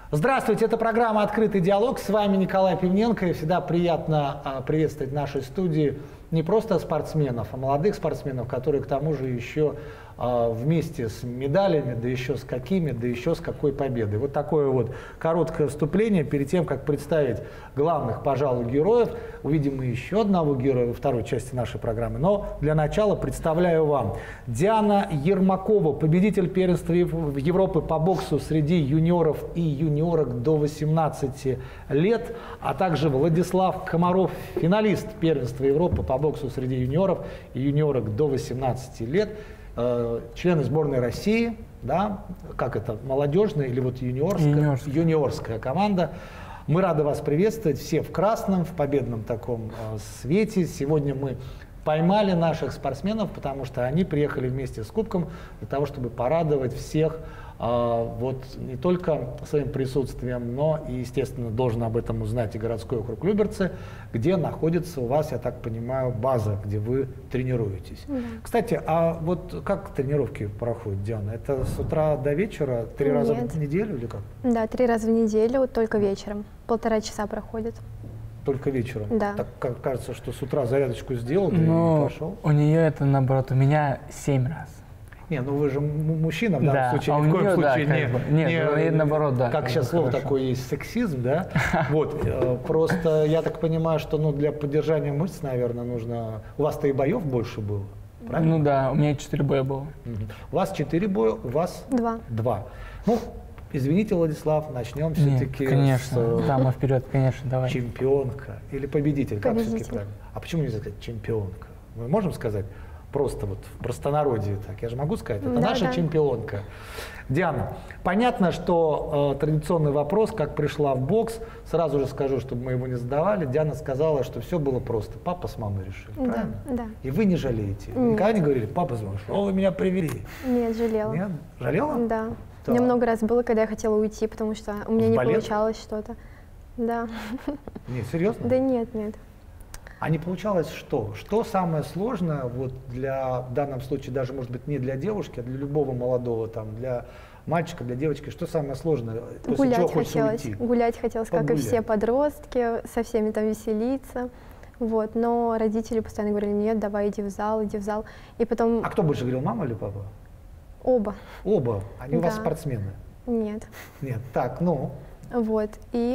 Здравствуйте, это программа «Открытый диалог». С вами Николай Пивненко. И всегда приятно приветствовать в нашей студии не просто спортсменов, а молодых спортсменов, которые к тому же еще вместе с медалями, да еще с какими, да еще с какой победой. Вот такое вот короткое вступление перед тем, как представить главных, пожалуй, героев. Увидим мы еще одного героя во второй части нашей программы. Но для начала представляю вам Диана Ермакова, победитель первенства Европы по боксу среди юниоров и юниорок до 18 лет, а также Владислав Комаров, финалист первенства Европы по боксу среди юниоров и юниорок до 18 лет. Члены сборной России, да, как это, молодежная или вот юниорская команда. Мы рады вас приветствовать, все в красном, в победном таком свете. Сегодня мы поймали наших спортсменов, потому что они приехали вместе с кубком для того, чтобы порадовать всех вот не только своим присутствием, но и, естественно, должен об этом узнать и городской округ Люберцы, где находится у вас, я так понимаю, база, где вы тренируетесь. Да. Кстати, а вот как тренировки проходят, Диана? Это с утра до вечера, 3 раза в неделю или как? Да, 3 раза в неделю, только вечером. 1,5 часа проходит. Только вечером? Да. Так кажется, что с утра зарядочку сделал, и пошел? У нее это наоборот, у меня 7 раз. Не, ну вы же мужчина, в данном случае, ни в коем случае не наоборот, да. Как сейчас слово такое есть, сексизм, да? Вот, просто я так понимаю, что для поддержания мышц, наверное, нужно... У вас-то и боев больше было, правильно? Ну да, у меня 4 боя было. У вас 4 боя, у вас 2. Ну, извините, Владислав, начнем все-таки конечно, дама вперед, конечно, давай. Чемпионка или победитель, как все-таки правильно? А почему нельзя сказать чемпионка? Мы можем сказать? Просто вот в простонародье так, я же могу сказать, это наша чемпионка. Диана, понятно, что традиционный вопрос, как пришла в бокс, сразу же скажу, чтобы мы его не задавали. Диана сказала, что все было просто, папа с мамой решили, правильно? Да. И вы не жалеете? Никогда не говорили, папа звонил, что вы меня привели? Нет, жалела. Нет? Жалела? Да. У меня много раз было, когда я хотела уйти, потому что у меня не получалось что-то. Да. Нет, серьезно? Да нет. А не получалось что? Что самое сложное вот для, в данном случае даже, может быть, не для девушки, а для любого молодого, там, для мальчика, для девочки, что самое сложное? После чего хочется уйти? Гулять хотелось, как и все подростки, со всеми там веселиться. Вот, но родители постоянно говорили, нет, давай иди в зал. И потом... А кто больше говорил, мама или папа? Оба. Оба? Они у вас спортсмены? Нет. Нет, так, ну? Вот,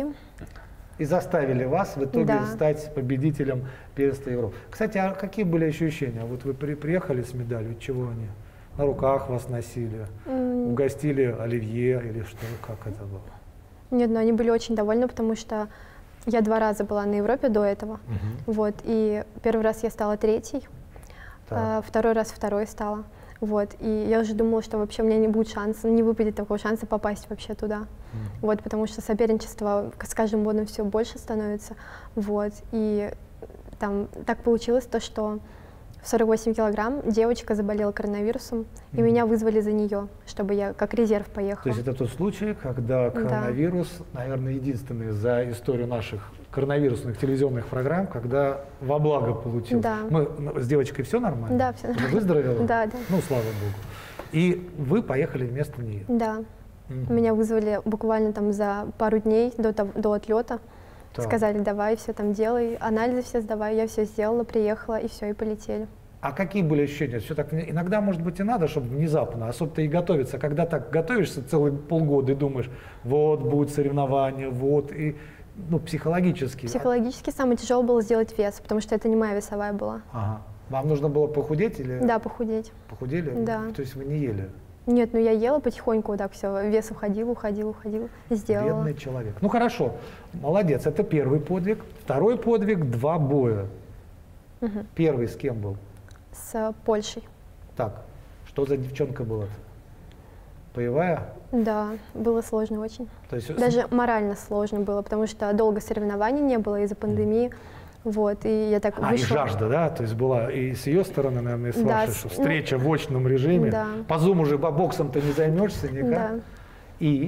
И заставили вас в итоге стать победителем первенства Европы. Кстати, а какие были ощущения? Вот вы приехали с медалью, чего они? На руках вас носили, угостили оливье или что? Как это было? Нет, но они были очень довольны, потому что я 2 раза была на Европе до этого. Вот, и первый раз я стала 3-й, второй раз 2-й стала. Вот, и я уже думала, что вообще у меня не будет шанса, не выпадет такого шанса попасть вообще туда. Вот, потому что соперничество с каждым годом все больше становится. Вот, и там так получилось то, что в 48 килограмм девочка заболела коронавирусом, и меня вызвали за нее, чтобы я как резерв поехала. То есть это тот случай, когда коронавирус, наверное, единственный за историю наших коронавирусных телевизионных программ, когда во благо получил. Да. С девочкой все нормально? Да, все нормально. Выздоровела? Да. Ну, слава богу. И вы поехали вместо нее? Да. Меня вызвали буквально там за пару дней до отлета. Сказали, давай, все там делай, анализы все сдавай. Я все сделала, приехала, и все, и полетели. А какие были ощущения? Все так, иногда, может быть, и надо, чтобы внезапно, особенно и готовиться. Когда так готовишься целые полгода и думаешь, вот, будет соревнование, вот, и психологически. Психологически самое тяжелое было сделать вес, потому что это не моя весовая была. Ага. Вам нужно было похудеть или? Да, похудеть. Похудели? Да. То есть вы не ели? Нет, я ела потихоньку, вот так все, вес уходил, сделала. Бедный человек. Ну хорошо, молодец, это первый подвиг. Второй подвиг, 2 боя. Первый с кем был? С Польшей. Так, что за девчонка была? Боевая? Да, было сложно очень. То есть... Даже морально сложно было, потому что долго соревнований не было из-за пандемии. Вот, и я так вышла. И жажда, да? То есть была и с ее стороны, наверное, и с вашей, что встреча в очном режиме. Да. По Zoom уже боксом ты не займешься никак. Да. И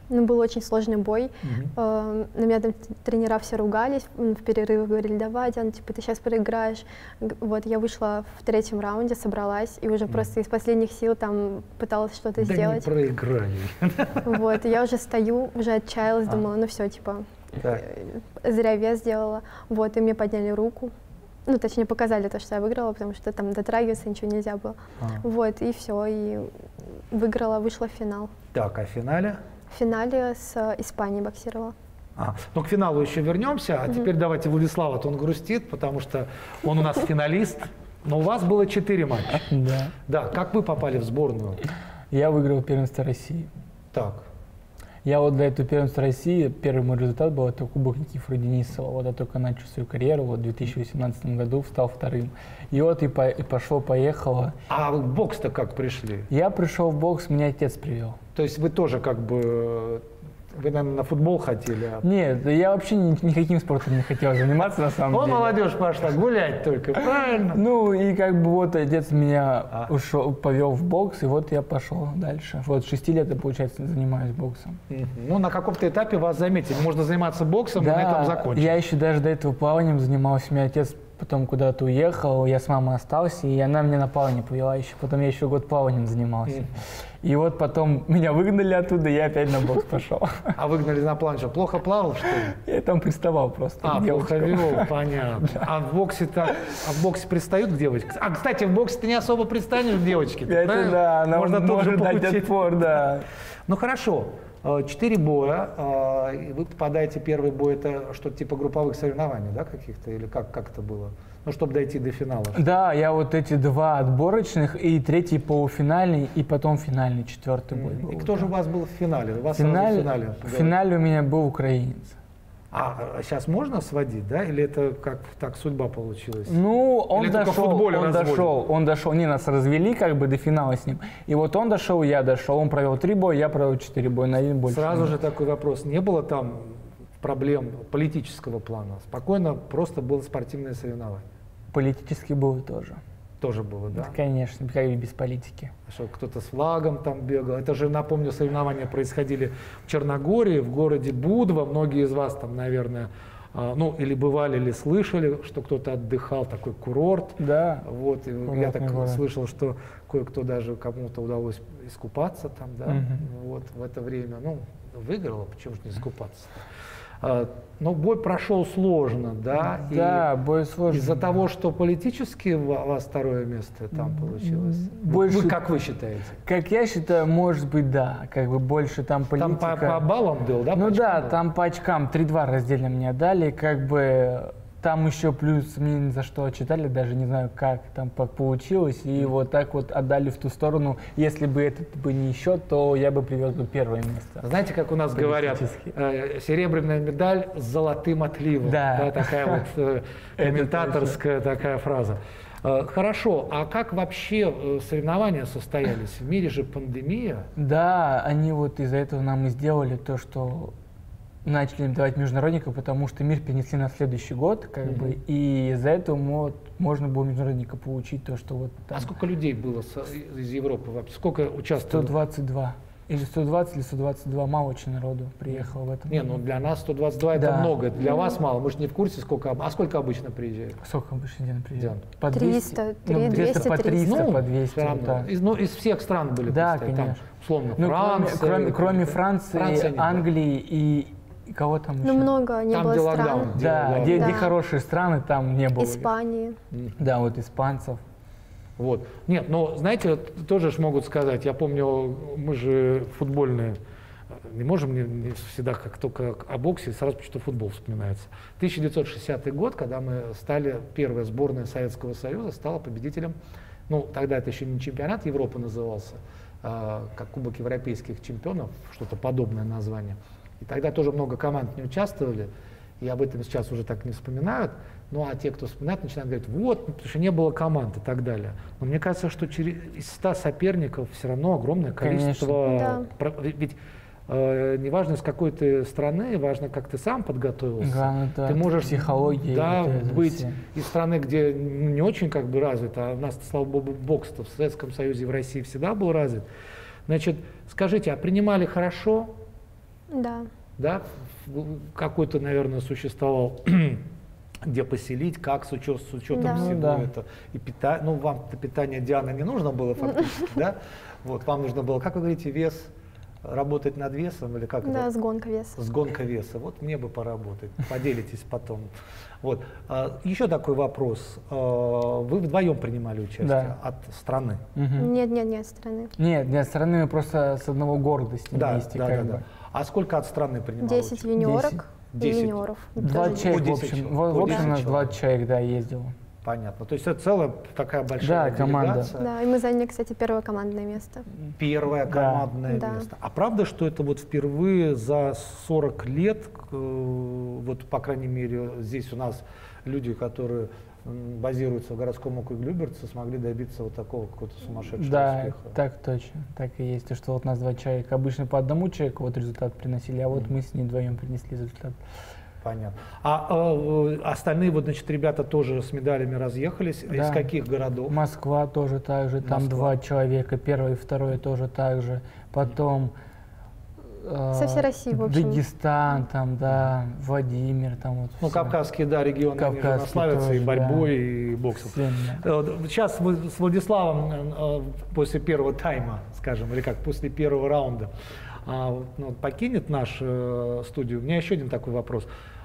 Ну, был очень сложный бой. На меня там тренера все ругались, в перерывах говорили: давай, Диана, типа, ты сейчас проиграешь. Вот, я вышла в 3-м раунде, собралась, и уже просто из последних сил там пыталась что-то сделать. Да не проиграй. Вот, и я уже стою, уже отчаялась, думала, ну все, типа, зря вес сделала. Вот, и мне подняли руку. Ну, точнее, показали то, что я выиграла, потому что там дотрагиваться ничего нельзя было. Вот, и все, и выиграла, вышла в финал. Так, а в финале? В финале с Испанией боксировала. Ну, к финалу еще вернемся, а теперь давайте Владислава, то он грустит, потому что он у нас финалист, но у вас было 4 матча. Да. Да, как вы попали в сборную? Я выиграл первенство России. Так. Я вот для этого первенства России, первый мой результат был это Кубок Никифора Денисова. Вот я только начал свою карьеру, вот в 2018 году стал вторым. И вот и пошло-поехало. А в бокс-то как пришли? Я пришел в бокс, меня отец привел. То есть вы тоже как бы, вы, наверное, на футбол хотели? Нет, я вообще никаким спортом не хотел заниматься на самом деле. Молодежь пошла гулять только, правильно? Ну и как бы вот отец меня повел в бокс, и вот я пошел дальше. Вот 6 лет я, получается, занимаюсь боксом. Ну на каком-то этапе вас заметили, можно заниматься боксом, да, и на этом закончить. Я еще даже до этого плаванием занимался, у меня отец потом куда-то уехал, я с мамой остался, и она меня на плавание повела еще. Потом я еще год плаванием занимался. И вот потом меня выгнали оттуда, и я опять на бокс пошел. А выгнали на плавание, что, плохо плавал, что ли? Я там приставал просто. Плохо вел, понятно. А в боксе пристают к девочкам? А, кстати, в боксе ты не особо пристанешь к девочке. Это да, она может дать отпор, да. Ну хорошо. 4 боя, и вы попадаете, первый бой, это что-то типа групповых соревнований, да, каких-то, или как это было? Ну, чтобы дойти до финала. Да, я вот эти 2 отборочных, и 3-й полуфинальный, и потом финальный, 4-й бой был. И кто же у вас был в финале? В финале у меня был украинец. А сейчас можно сводить, да? Или это как так судьба получилась? Ну, он дошел. Не, нас развели как бы до финала с ним. И вот он дошел, я дошел. Он провел 3 боя, я провел 4 боя, на 1 больше. Сразу же такой вопрос. Не было там проблем политического плана? Спокойно, просто было спортивное соревнование? Политически было тоже. Тоже было, да? Это, конечно, как и без политики. Что кто-то с флагом там бегал. Это же, напомню, соревнования происходили в Черногории, в городе Будва. Многие из вас там, наверное, ну, или бывали, или слышали, что кто-то отдыхал, такой курорт. Да. Вот, и я так слышал, что кое-кто даже кому-то удалось искупаться там, да, вот, в это время. Ну, выиграла, почему же не искупаться? Но бой прошел сложно, да? Да, бой сложный. Из-за того, что политически у вас 2-е место там получилось? Больше, как вы считаете? Как я считаю, может быть, да. Как бы больше там политика. Там по баллам был, да? Ну да, там по очкам 3-2 раздельно мне дали. Как бы там еще плюс мне ни за что отчитали, даже не знаю, как там получилось. И вот так вот отдали в ту сторону. Если бы этот бы не счет, то я бы привез бы 1-е место. Знаете, как у нас говорят, серебряная медаль с золотым отливом. Да. Такая вот комментаторская такая фраза. Хорошо, а как вообще соревнования состоялись? В мире же пандемия. Да, они вот из-за этого нам и сделали то, что начали им давать международников, потому что мир перенесли на следующий год, как бы, и из-за этого можно было международника получить то, что вот там. А сколько людей было из Европы вообще? Сколько участвовало? 122. Или 120, или 122, мало очень народу приехало в этом. Не, ну для нас 122 это много, для вас мало. Мы же не в курсе, сколько. А сколько обычно приезжает? Сколько обычно Диана приезжает? По 300, 200, по 300, по 200. Да. Из всех стран были. Да, конечно. Там, условно, Франция. Кроме Франции, Англии и кого там еще? Ну, много не было стран. Да, где хорошие страны, там не было. Испании. Да, вот испанцев. Вот. Нет, но, знаете, тоже ж могут сказать, я помню, мы же футбольные, не можем не всегда, как только о боксе, сразу почему-то футбол вспоминается. 1960 год, когда мы стали, первая сборная Советского Союза стала победителем, ну, тогда это еще не чемпионат Европы назывался, как Кубок европейских чемпионов, что-то подобное название. И тогда тоже много команд не участвовали, и об этом сейчас уже так не вспоминают. Ну а те, кто вспоминает, начинают говорить, вот, потому что не было команд и так далее. Но мне кажется, что из 100 соперников все равно огромное количество. Да. Ведь неважно, из какой ты страны, важно, как ты сам подготовился. Да, да, ты можешь быть из страны, где не очень как бы развит, а у нас, слава богу, бокс-то в Советском Союзе и в России всегда был развит. Значит, скажите, а принимали хорошо? Да. Да? Какой-то, наверное, существовал где поселить, как с учетом Да. всего Да. этого. И ну, вам-то питание Дианы не нужно было фактически, да? Вот, вам нужно было, как вы говорите, вес, работать над весом или как Да, это? сгонка веса. Сгонка веса. Вот мне бы поработать, поделитесь потом. Вот. Еще такой вопрос. Вы вдвоем принимали участие Да. от страны? Мгм. Нет, страны. Нет, нет, страны мы просто с одного города с ним Да, вместе. да, как да, бы. да. А сколько от страны принимало 10 участие? юниорок и 10. юниоров. Два Тоже человека, в 10 общем. человек. В По общем, у нас 10 20 человек, да, ездило. Понятно. То есть это целая такая большая Да, команда. делегация. Да, и мы заняли, кстати, первое командное место. Первое Да. командное Да. место. А правда, что это вот впервые за 40 лет, вот по крайней мере здесь у нас люди, которые базируются в городском округе Люберцы, смогли добиться вот такого какого-то сумасшедшего Да, успеха? так точно, так и есть. И что вот нас 2 человека, обычно по одному человеку вот результат приносили, а вот мы с ней вдвоем принесли результат. Понятно. Остальные вот, значит, ребята тоже с медалями разъехались. Да. Из каких городов? Москва тоже так же, там Москва. 2 человека, первое и второе тоже так же. Потом Со всей России, в общем. Дагестан, там, да, Владимир, там вот. Ну, всё. кавказские, да, регионы, они же Кавказские славятся и тоже, борьбой, и боксом. Всем, да. Сейчас вы с Владиславом после первого тайма, скажем, или как, после первого раунда покинет нашу студию. У меня еще один такой вопрос.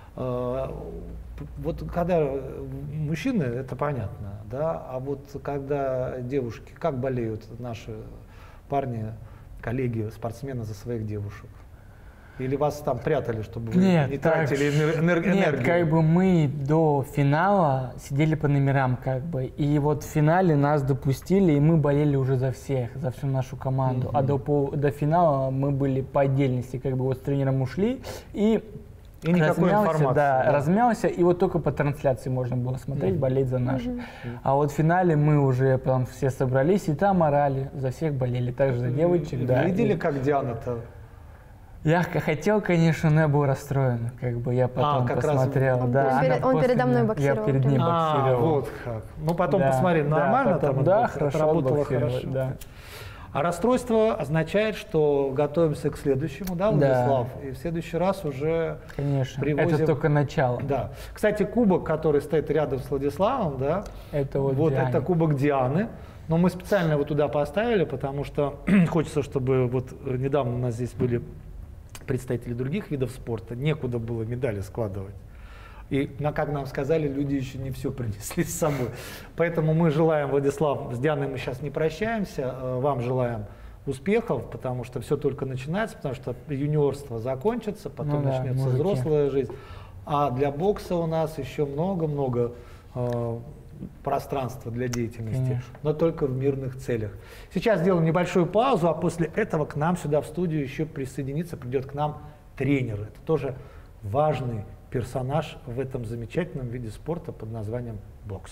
Вот когда мужчины, это понятно, да, а вот когда девушки, как болеют наши парни, коллеги, спортсмены за своих девушек? Или вас там прятали, чтобы вы не тратили энергию? Нет, как бы мы до финала сидели по номерам, как бы, и вот в финале нас допустили, и мы болели уже за всех, за всю нашу команду. А до финала мы были по отдельности, как бы вот с тренером ушли, и никакой информации. Да, размялся, и вот только по трансляции можно было смотреть, болеть за наших. А вот в финале мы уже прям все собрались, и там орали, за всех болели, также за девочек. Да. Видели, как Диана-то? Я хотел, конечно, но я был расстроен, как бы я потом как раз посмотрел. он да, он передо мной Я боксировал перед ним боксировал. Вот как. Ну, потом Да, посмотри, да, нормально потом, там да, отработало? хорошо Отработало отбоксировал, хорошо. да. А расстройство означает, что готовимся к следующему, да, Владислав? И в следующий раз уже Конечно, привозим... это только начало. Да. Кстати, кубок, который стоит рядом с Владиславом, да, Это вот это Диане. кубок Дианы. Но мы специально его туда поставили, потому что хочется, чтобы вот недавно у нас здесь были представители других видов спорта, некуда было медали складывать. И, как нам сказали, люди еще не все принесли с собой. Поэтому мы желаем, Владислав, с Дианой мы сейчас не прощаемся, вам желаем успехов, потому что все только начинается, потому что юниорство закончится, потом начнется взрослая жизнь. А для бокса у нас еще много-много пространства для деятельности, Конечно. но только в мирных целях. Сейчас сделаем небольшую паузу, а после этого к нам сюда в студию еще присоединится, придет к нам тренер. Это тоже важный персонаж в этом замечательном виде спорта под названием бокс.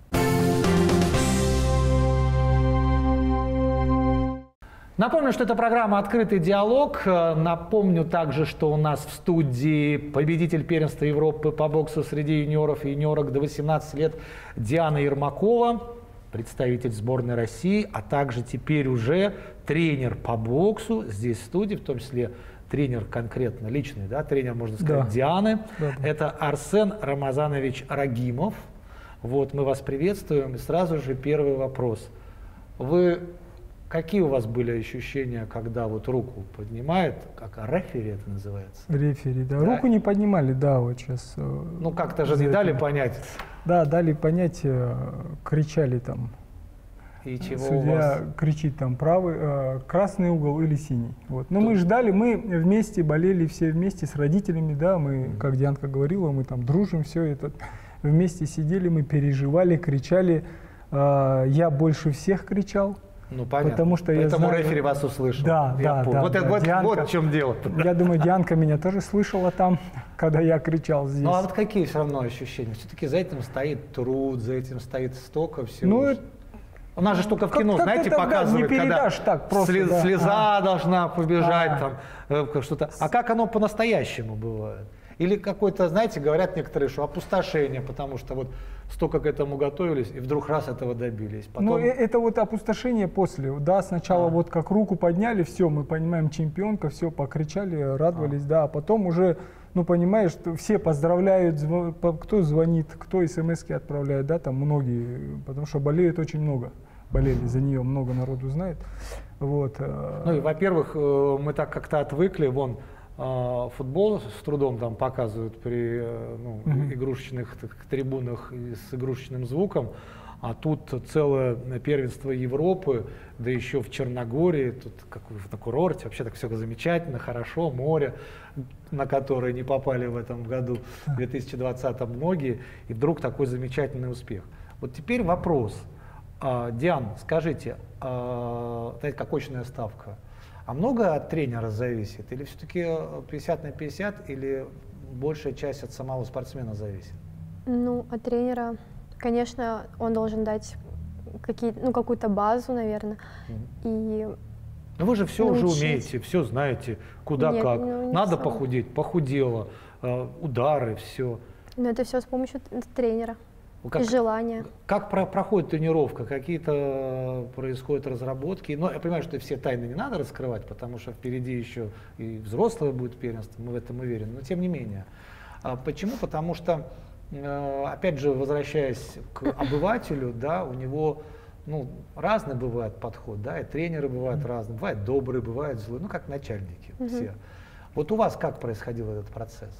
Напомню, что это программа «Открытый диалог». Напомню также, что у нас в студии победитель первенства Европы по боксу среди юниоров и юниорок до 18 лет Диана Ермакова, представитель сборной России, а также теперь уже тренер по боксу здесь в студии, в том числе тренер конкретно личный, да, тренер, можно сказать, Да. Дианы. Да. Это Арсен Рамазанович Рагимов. Вот, мы вас приветствуем. И сразу же первый вопрос. Какие у вас были ощущения, когда вот руку поднимает, как рефери это называется? Рефери, да. Да. Руку не поднимали, да, вот сейчас. Ну, как-то же не дали понять. Да, дали понять, кричали там. И чего у Судья вас? кричит там правый, красный угол или синий. Вот. Но мы ждали, мы вместе болели, все вместе с родителями, да, мы, как Дианка говорила, мы там дружим, все это. Вместе сидели, мы переживали, кричали. Я больше всех кричал. Ну, понятно. Потому что я Поэтому знаю- рефери вас услышал. Да, Я да, понял. да, Вот, да. вот Дианка- в чем дело. Я думаю, Дианка меня тоже слышала там, когда я кричал здесь. Ну, а вот какие все равно ощущения? Все-таки за этим стоит труд, за этим стоит столько всего. Ну, У нас же только в как- кино, как знаете, это, да, показывают, не передашь так просто, да. слеза должна побежать, А. там, что-то. А как оно по-настоящему бывает? Или какое-то, знаете, говорят некоторые, что опустошение, потому что вот столько к этому готовились, и вдруг раз этого добились. Потом... Ну, это вот опустошение после, да, сначала вот как руку подняли, все, мы понимаем, чемпионка, все, покричали, радовались, да, а потом уже, ну, понимаешь, что все поздравляют, кто звонит, кто смс-ки отправляет, да, там многие, потому что болеют очень много, болели за нее, много народу знает, вот. Ну, и, во-первых, мы так как-то отвыкли, вон, футбол с трудом там показывают при игрушечных трибунах и с игрушечным звуком, а тут целое первенство Европы, да еще в Черногории, тут как на курорте, вообще так все замечательно, хорошо, море, на которое не попали в этом году, в 2020 многие, и вдруг такой замечательный успех. Вот теперь вопрос. Диан, скажите, знаете, как очная ставка, а много от тренера зависит? Или все-таки 50 на 50, или большая часть от самого спортсмена зависит? Ну, от тренера, конечно, он должен дать какую-то базу, наверное. И но вы же все научить. уже умеете, все знаете, куда Нет, как. ну, Надо все. похудеть, похудела, удары, все. Но это все с помощью тренера Как, и желания. как проходит тренировка? Какие-то происходят разработки? Но я понимаю, что все тайны не надо раскрывать, потому что впереди еще и взрослое будет первенство, мы в этом уверены. Но тем не менее. Почему? Потому что, опять же, возвращаясь к обывателю, да, у него разный бывает подход, да, и тренеры бывают разные, бывают добрые, бывают злые, как начальники все. Вот у вас как происходил этот процесс?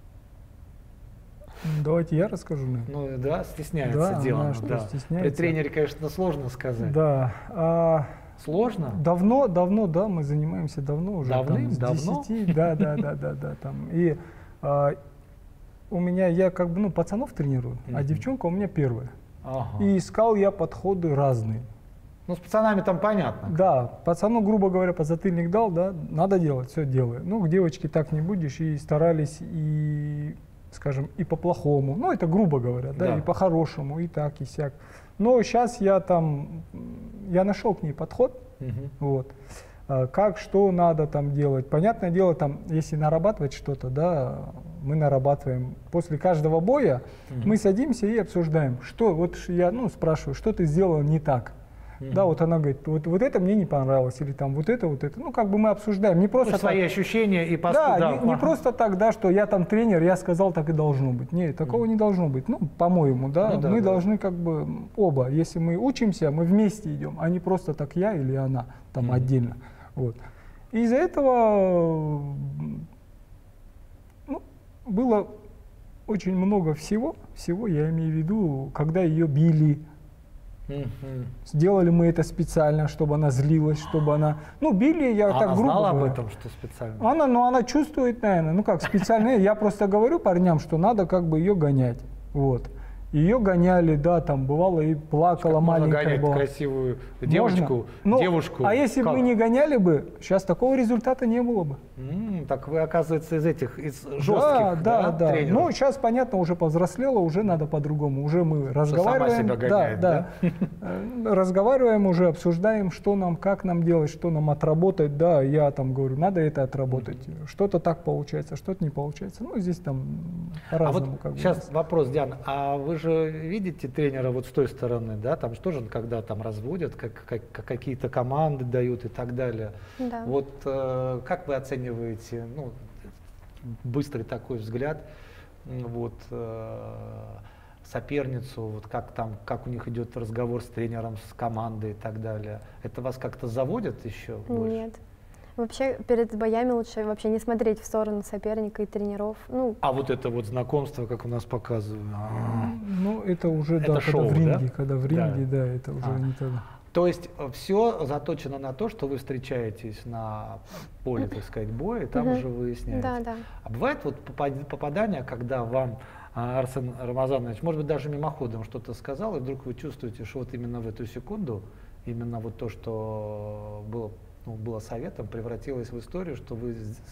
Давайте я расскажу. Ну да, стесняется да, Диана. Да. При тренере, конечно, сложно сказать. Да. Сложно? Давно, да, мы занимаемся давно уже. Давным-давно? 10, да. Там. И у меня, я как бы, пацанов тренирую, а девчонка у меня первая. Ага. И искал я подходы разные. Ну, с пацанами там понятно. Да, пацану, грубо говоря, подзатыльник дал, да, надо делать, все делаю. Ну, к девочке так не будешь, и старались, и, скажем, и по-плохому, ну, это грубо говоря, да, и по-хорошему, и так, и сяк. Но сейчас я нашел к ней подход, вот, как, что надо там делать. Понятное дело, там, если нарабатывать что-то, да, мы нарабатываем. После каждого боя мы садимся и обсуждаем, что, вот я, спрашиваю, что ты сделал не так. Да, вот она говорит, вот это мне не понравилось, или там вот это. Ну, как бы мы обсуждаем. Не просто свои ощущения и поступки. Да, не просто так, да, что я там тренер, я сказал, так и должно быть. Нет, такого не должно быть. Ну, по-моему, да, мы должны как бы оба, если мы учимся, мы вместе идем, а не просто так я или она там отдельно. Вот. И из-за этого было очень много всего, я имею в виду, когда ее били. Сделали мы это специально, чтобы она злилась, чтобы она... били, я так грубо знала говорю. об этом, что специально? Она чувствует, наверное, как специально. Я просто говорю парням, что надо как бы ее гонять. Вот. Ее гоняли, да, там бывало и плакала, маленькая гонять была. Красивую девочку, девушку. А если бы мы не гоняли бы, сейчас такого результата не было бы. Так вы, оказывается, из жестких тренеров. Ну, сейчас, понятно, уже повзрослела, уже надо по-другому. Уже мы разговариваем. Сама себя гоняет, да? Разговариваем уже, обсуждаем, что нам, как нам делать, что нам отработать. Да, я там говорю, надо это отработать. Что-то так получается, что-то не получается. Ну, здесь там по-разному. А вот сейчас вопрос, Диана, а вы же видите тренера вот с той стороны, да, там что же, когда там разводят, какие-то команды дают и так далее. Да. Вот как вы оцениваете, быстрый такой взгляд, вот соперницу, вот как у них идет разговор с тренером, с командой и так далее. Это вас как-то заводит еще больше? Нет. Вообще перед боями лучше вообще не смотреть в сторону соперника и тренеров. А вот это вот знакомство, как у нас показывают. Ну, это уже, это да, шоу, когда в ринге, да, это уже не тогда. То есть все заточено на то, что вы встречаетесь на поле, так сказать, боя, и там уже выясняете. Да. А бывает вот попадание, когда вам Арсен Рамазанович, может быть, даже мимоходом что-то сказал, и вдруг вы чувствуете, что вот именно в эту секунду, именно вот то, что было советом, превратилось в историю, что вы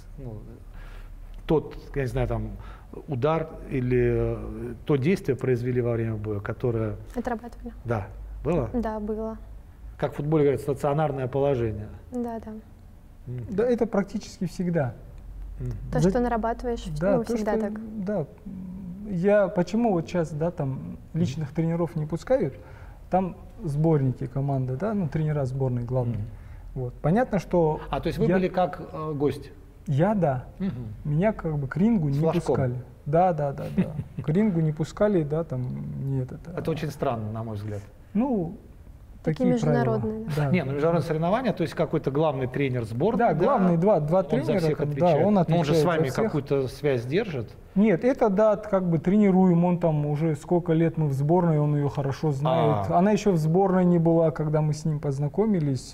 тот, я не знаю, там удар или то действие произвели во время боя, которое... Отрабатывали. Да. Было? Да, было. Как в футболе говорят, стационарное положение. Да. Да, это практически всегда. То, что нарабатываешь, да, ну, всегда что, так. Да. Почему вот сейчас, да, там личных тренеров не пускают, там сборники команды, да, ну, тренера сборной главные. Вот. Понятно, что... То есть вы были как гость? Да. Меня как бы к рингу не пускали. Да. К рингу не пускали, да, там, нет. Это очень странно, на мой взгляд. Ну, такие международные. Да. Не, ну международные соревнования, то есть какой-то главный тренер сборной. Да, главный два он тренера. за всех там, отвечает. да, он отвечает. Но он же с вами за всех. какую-то связь держит. Нет, это да, как бы тренируем, он там уже сколько лет мы в сборной, он ее хорошо знает. Она еще в сборной не была, когда мы с ним познакомились.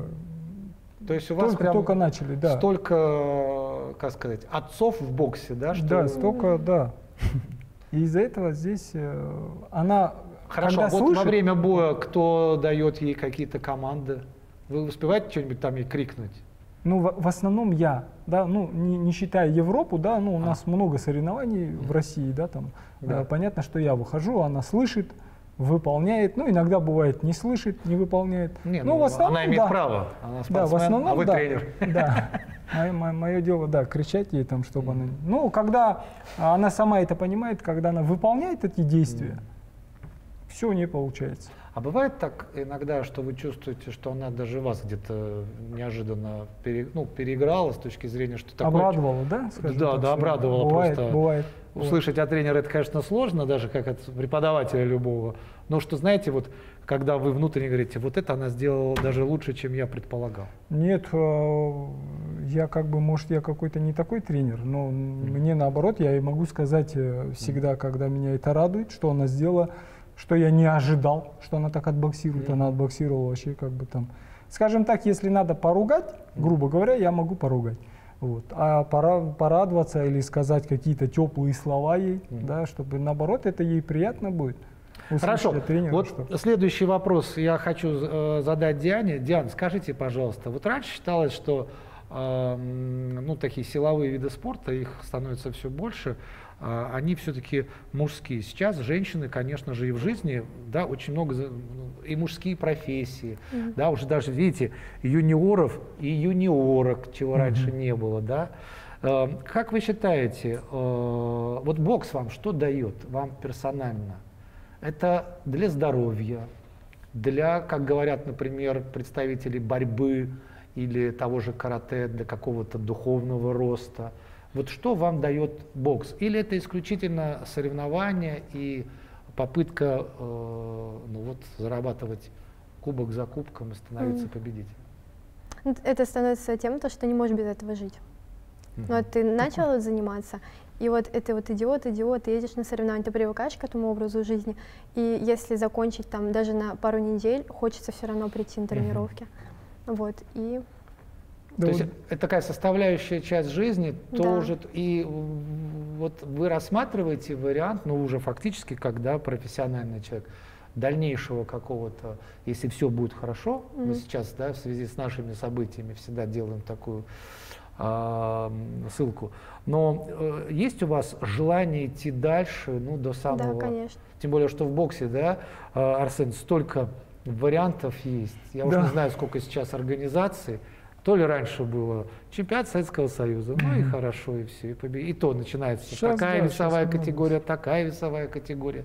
То есть у вас только начали, да. Столько, как сказать, отцов в боксе, да? Что... Да, столько, да. И из-за этого здесь она... Хорошо, вот слышит... во время боя кто дает ей какие-то команды? Вы успеваете что-нибудь там ей крикнуть? Ну, в основном я, да, ну, не считая Европу, да, ну, у нас много соревнований в России, да, там, понятно, что я выхожу, она слышит, выполняет, ну, иногда бывает не слышит, не выполняет. Не, ну, в основном, она имеет право, она спортсмен, в основном, а вы тренер. Да, мое дело, да, кричать ей там, чтобы она... Ну, когда она сама это понимает, когда она выполняет эти действия, все у нее получается. А бывает так иногда, что вы чувствуете, что она даже вас где-то неожиданно переиграла с точки зрения, что такое... Обрадовала, да? Да, обрадовала просто. Бывает. Услышать от тренера это, конечно, сложно, даже как от преподавателя любого. Но что, знаете, вот когда вы внутренне говорите, вот это она сделала даже лучше, чем я предполагал. Нет, я как бы, может, я какой-то не такой тренер, но мне наоборот, я и могу сказать всегда, когда меня это радует, что она сделала, что я не ожидал, что она так отбоксирует. Она отбоксировала вообще как бы там. Скажем так, если надо поругать, грубо говоря, я могу поругать. Вот. А порадоваться или сказать какие-то теплые слова ей, да, чтобы наоборот это ей приятно будет. Хорошо. Тренера, вот что... следующий вопрос я хочу задать Диане. Диана, скажите, пожалуйста, вот раньше считалось, что такие силовые виды спорта, их становится все больше, они все-таки мужские. Сейчас женщины, конечно же, и в жизни, да, очень много, и мужские профессии, да, уже даже, видите, юниоров и юниорок, чего раньше не было, да. Как вы считаете, вот бокс вам что дает, вам персонально? Это для здоровья, для, как говорят, например, представители борьбы или того же карате, для какого-то духовного роста. Вот что вам дает бокс? Или это исключительно соревнования и попытка зарабатывать кубок за кубком и становиться победителем? Это становится тем, что не можешь без этого жить. Вот ты начал заниматься, и вот это вот идиот, ты едешь на соревнования, ты привыкаешь к этому образу жизни, и если закончить там даже на пару недель, хочется все равно прийти на тренировки. Вот, и... То есть это такая составляющая часть жизни тоже. И вот вы рассматриваете вариант, уже фактически, когда профессиональный человек, дальнейшего какого-то, если все будет хорошо, мы сейчас, да, в связи с нашими событиями всегда делаем такую ссылку, но есть у вас желание идти дальше, до самого... Да, конечно. Тем более, что в боксе, да, Арсен, столько вариантов есть. Я уже не знаю, сколько сейчас организаций. То ли раньше было чемпионат Советского Союза, и хорошо, и все, и то начинается сейчас, такая весовая категория, такая весовая категория.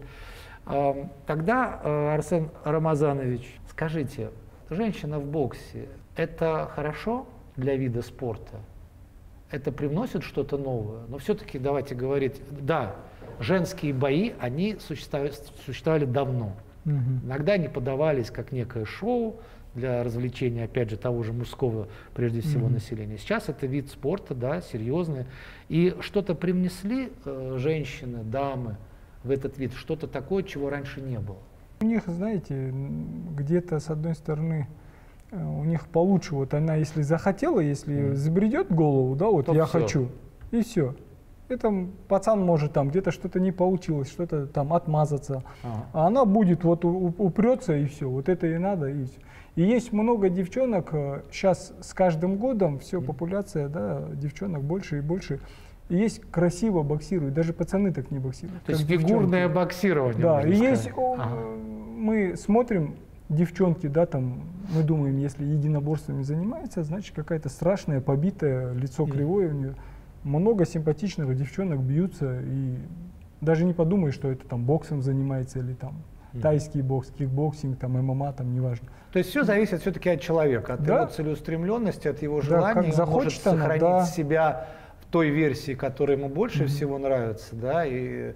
Тогда, Арсен Рамазанович, скажите, женщина в боксе – это хорошо для вида спорта? Это привносит что-то новое? Но все-таки давайте говорить, да, женские бои, они существовали давно. Иногда они подавались как некое шоу, для развлечения, опять же, того же мужского, прежде всего, населения. Сейчас это вид спорта, да, серьезный. И что-то привнесли женщины, дамы в этот вид, что-то такое, чего раньше не было. У них, знаете, где-то, с одной стороны, у них получше. Вот она, если захотела, если забредет голову, да, вот то я хочу, и все. Это пацан может там где-то что-то не получилось, что-то там отмазаться. А она будет вот упрется, и все. Вот это и надо, и все. И есть много девчонок, сейчас с каждым годом все популяция, да, девчонок больше и больше. И есть красиво боксируют, даже пацаны так не боксируют. То есть фигурное боксирование. Да, и есть, мы смотрим, девчонки, да, там, мы думаем, если единоборствами занимается, значит какая-то страшная, побитая, лицо кривое у нее. много симпатичных девчонок бьются, и даже не подумаешь, что это там боксом занимается или там тайский бокс, кикбоксинг, там ММА, там неважно. То есть все зависит все-таки от человека, от его целеустремленности, от его желания. как Он может захочет она, сохранить себя в той версии, которая ему больше всего нравится, да,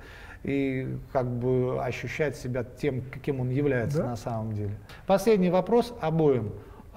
и как бы ощущать себя тем, каким он является на самом деле. Последний вопрос обоим.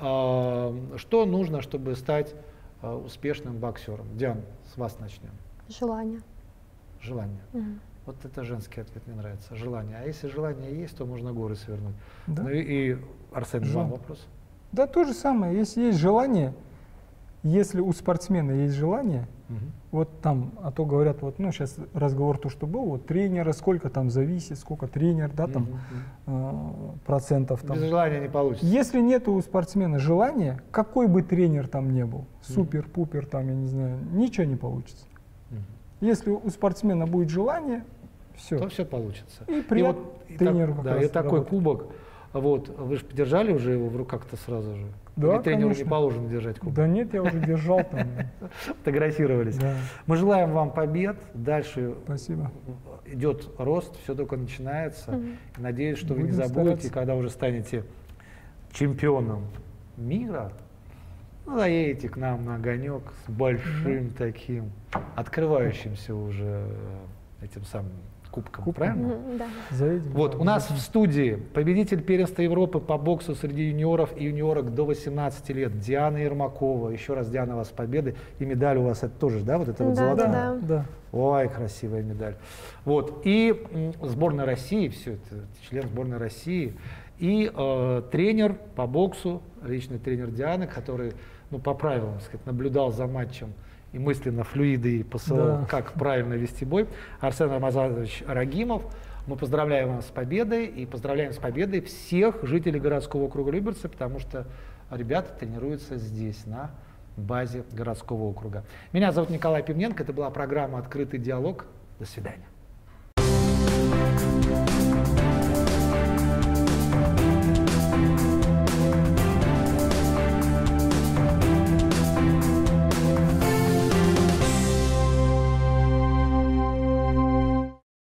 Что нужно, чтобы стать успешным боксером? Диана, с вас начнем. Желание. Желание. Вот это женский ответ, мне нравится. Желание. А если желание есть, то можно горы свернуть. Да. Ну и Арсен, вам вопрос. Да, то же самое. Если есть желание, если у спортсмена есть желание, вот там, а то говорят, вот, ну, сейчас разговор то, что был, вот тренера, сколько там зависит, сколько тренер, да, там, процентов. Там. Без желания не получится. Если нет у спортсмена желания, какой бы тренер там ни был, супер-пупер, там, я не знаю, ничего не получится. Если у спортсмена будет желание, все. То все получится. И привет тренеру как раз и такой работать. кубок, вот, вы же подержали уже его в руках-то сразу же? Да, или тренеру конечно. не положено держать кубок? Да нет, я уже держал там. Фотографировались. Да. Мы желаем вам побед. Дальше Спасибо. идет рост, все только начинается. Надеюсь, что вы не Будем забудете, стараться. когда уже станете чемпионом мира, заедете к нам на огонек с большим таким, открывающимся уже этим самым кубком, правильно? Да. Заедем. Вот, у нас в студии победитель первенства Европы по боксу среди юниоров и юниорок до 18 лет Диана Ермакова. Еще раз, Диана, вас с победой. И медаль у вас это тоже, да, вот это вот золотая? Да. Ой, красивая медаль. Вот, и сборная России, все это, член сборной России, и тренер по боксу, личный тренер Дианы, который, ну, по правилам, так сказать, наблюдал за матчем и мысленно флюиды посылал, как правильно вести бой. Арсен Рамазанович Рагимов. Мы поздравляем вас с победой и поздравляем с победой всех жителей городского округа Люберцы, потому что ребята тренируются здесь, на базе городского округа. Меня зовут Николай Пивненко. Это была программа «Открытый диалог». До свидания.